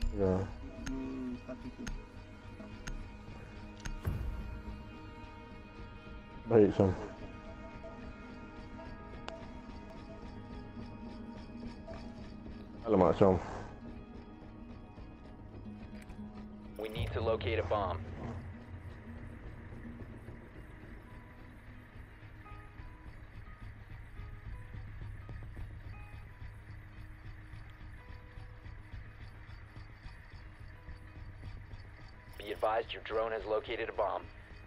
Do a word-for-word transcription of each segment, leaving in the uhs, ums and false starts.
Ya. Hmm, satu tu. Baik, Sam. Alamak, Sam. We need to locate a bomb. Be advised your drone has located a bomb.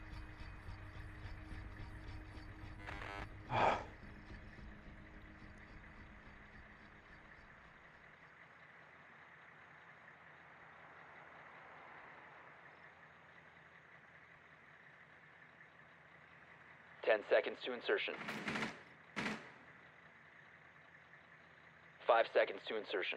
Ten seconds to insertion. Five seconds to insertion.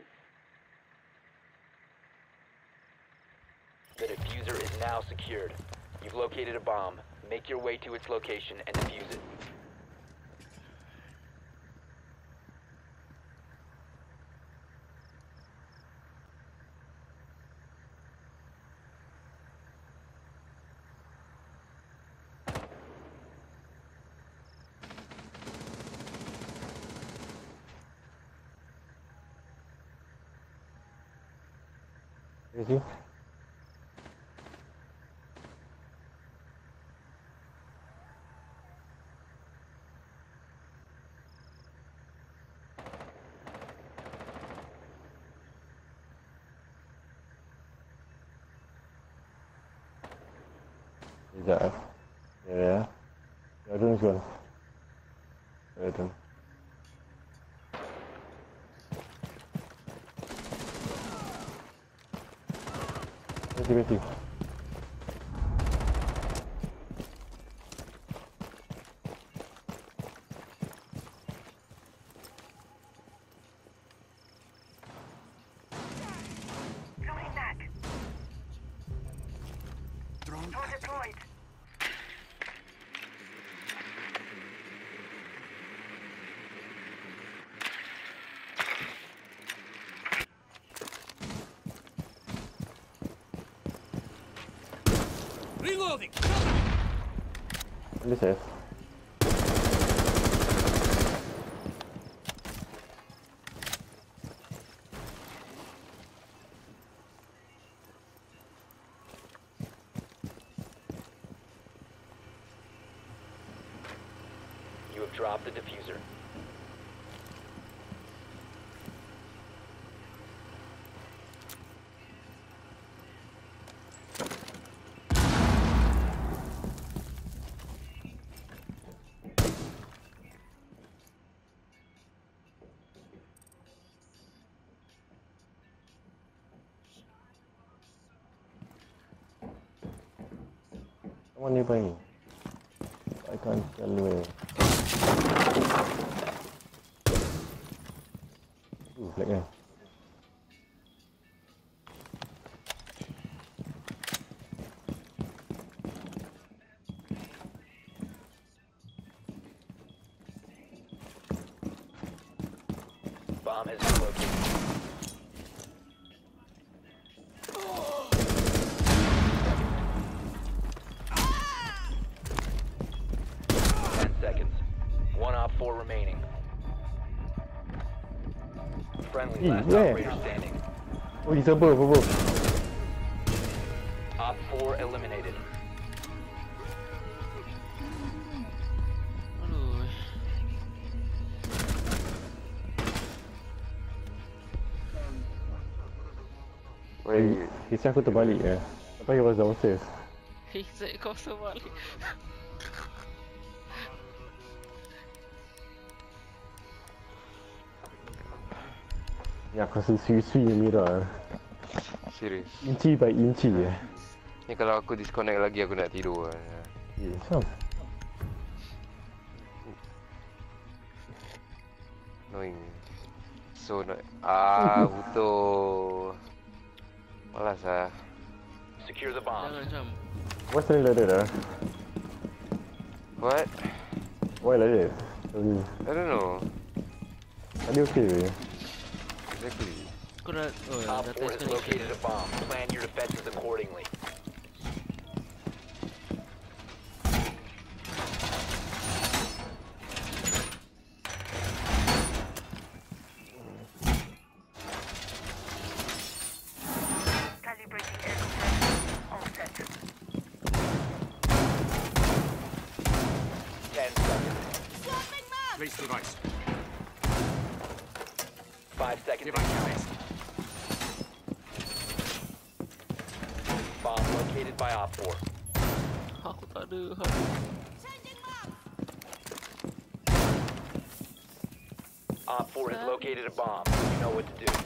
The diffuser is now secured. You've located a bomb. Make your way to its location and defuse it. Ready? Sekejap eh. Ya, ya. Ya, turun sekarang. Ya, turun. Berhenti, berhenti. Going back. Drone deployed. Reloading! Ini safe. You have dropped the diffuser. Come on, nearby. I can't tell where. Uh, lag kan? Bomb has been located. Ten seconds. One op four remaining. Friendly last Yeah. operator standing. Oh, he's above, above. Op four eliminated. Aduh. Wait, kisah aku terbalik eh. Apa yang was downstairs? Hei, saya kau sebalik. Ya, aku rasa sui-sui yang Mira. Serius. Inci by inci eh. Ni kalau aku disconnect lagi aku nak tidur. Ya, Sam. Annoying. So nak ah butuh. Malas ah. Secure the bomb. Jangan jam. What's the like that ah? What? Why like that? Sorry. I don't know. Tadi okay weh. Exactly. Kau dah, oh ya, Op dah four test has located connection. a bomb. Place device. Five seconds. Device placed. Bomb located by Op four. Aku tak ada. Op four has located a bomb. You know what to do.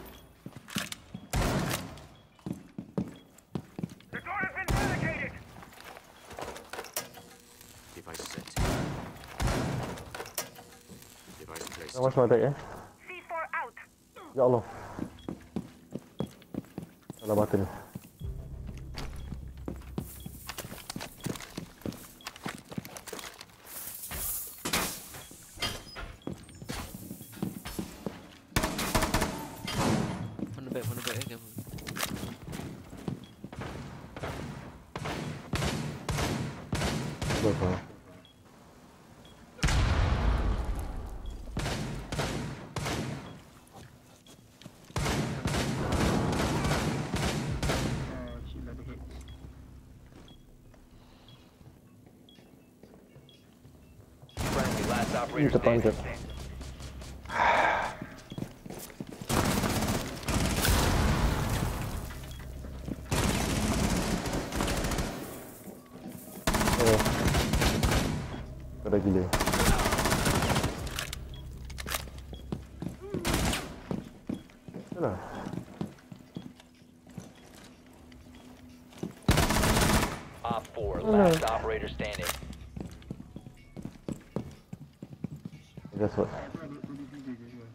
The door has been barricaded. Device set. Device placed. Awas mata eh. C four out. Ya Allah. Salah button. Mana baik, mana baik eh kamu. Berapa? Ah, shit lah, the head. Friendly, last operator Ini depan standing. je. Oh. Pada gila. Mana? Op four, last operator standing. That's what. Aku ada tujuh tiga je juga.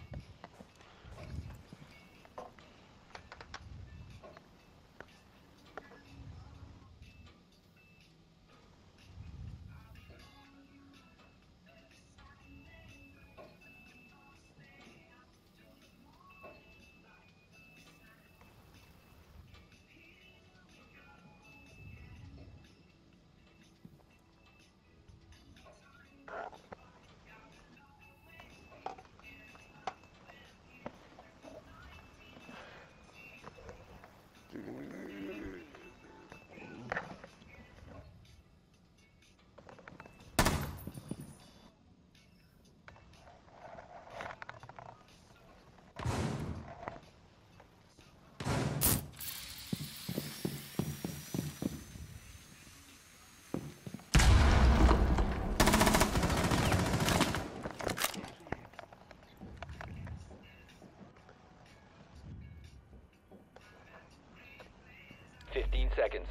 Fifteen seconds.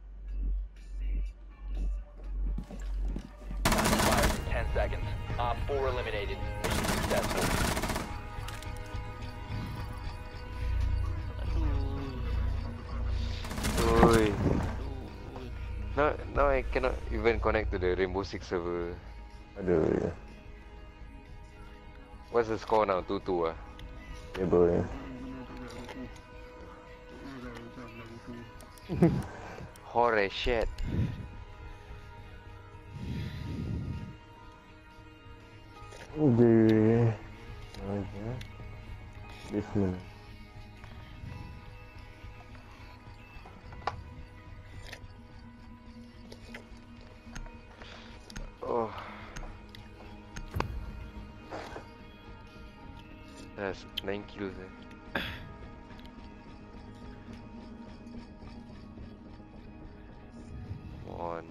Time expires in ten seconds. Op four eliminated. Mission successful. Aduh. Oi. Aduh. Now, now I cannot even connect to the Rainbow Six server. Aduh ya. What's the score now? two two ah. Ya boy. Benar juga aku. Oh, dah usah lah itu. Horror shit. Udah. Aja. Basement. Oh. That's nine kills eh. One.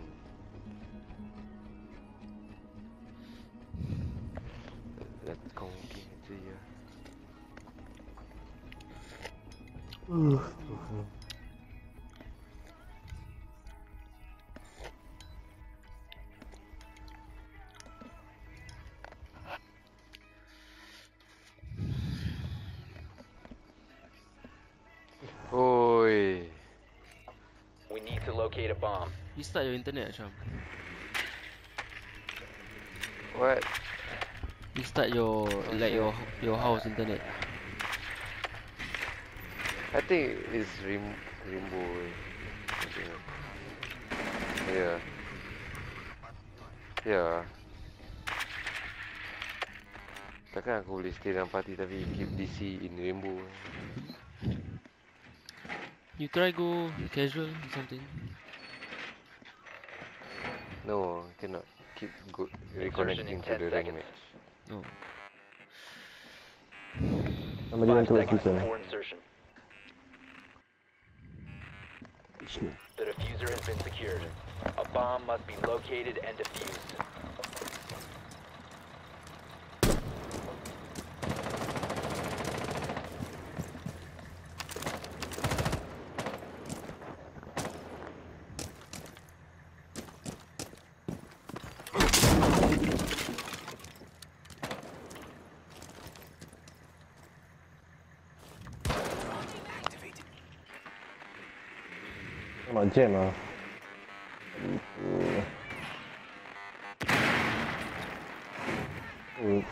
Let's go aja ya. Uh. Oi. We need to locate a bomb. You start your internet, Syam. What? You start your like your your house internet. I think it's Rim Rainbow. eh. I think. Yeah. Yeah. Takkan aku boleh stay dalam party tapi keep D C in Rainbow. You try go casual or something. No, cannot. keep go Insertion reconnecting in to ten the rank seconds. match. Oh. Somebody Five went to seconds execution. before insertion. The diffuser has been secured. A bomb must be located and defused. Nak jam ah. Oh.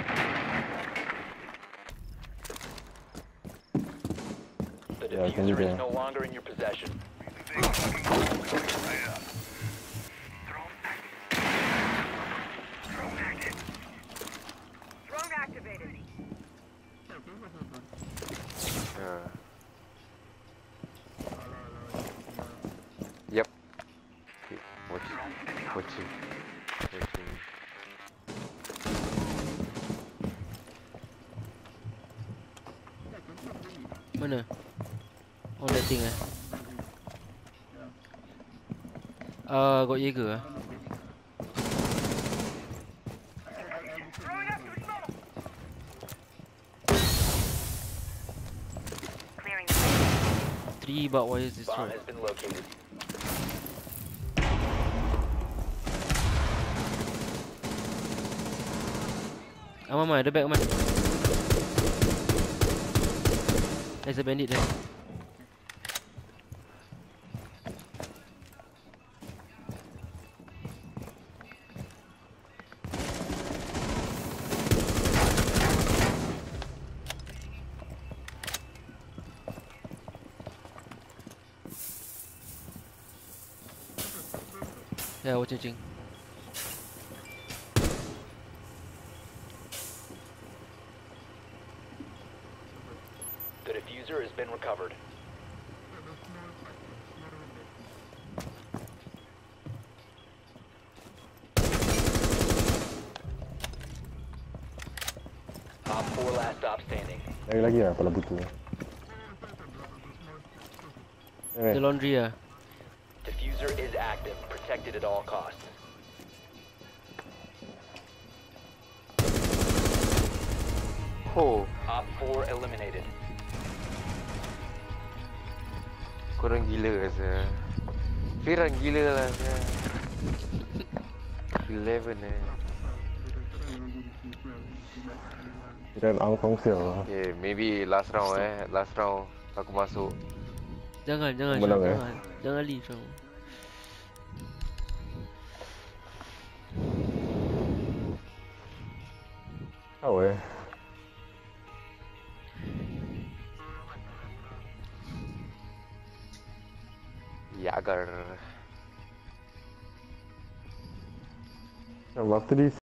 The Yeah, I can do diffuser is that. no longer in your possession. Drone activated. Yeah. Yep. Okay, watching. Watching. Watching. Mana? Oh, that thing eh. Ah, got Jaeger ah. Throwing up to smoke. Clearing. Three barbed wires Bomb destroyed. has been located. Aman, Aman, ada back Aman. There's a bandit there. Yeah, watching ching. The diffuser has been recovered. Op four last stop standing. Lagi lagi lah kalau butuh. The Eh, laundry ah. Diffuser is active, protected at all costs. Oh, Op four eliminated. korang gila rasa. Firang gila lah rasa. eleven eh. kita ang kong sale lah. Okay, maybe last round eh. Last round aku masuk. Jangan, jangan, Menang, Syam, eh? jangan. Jangan leave, Syam. Tahu eh. Yagar. Waktu di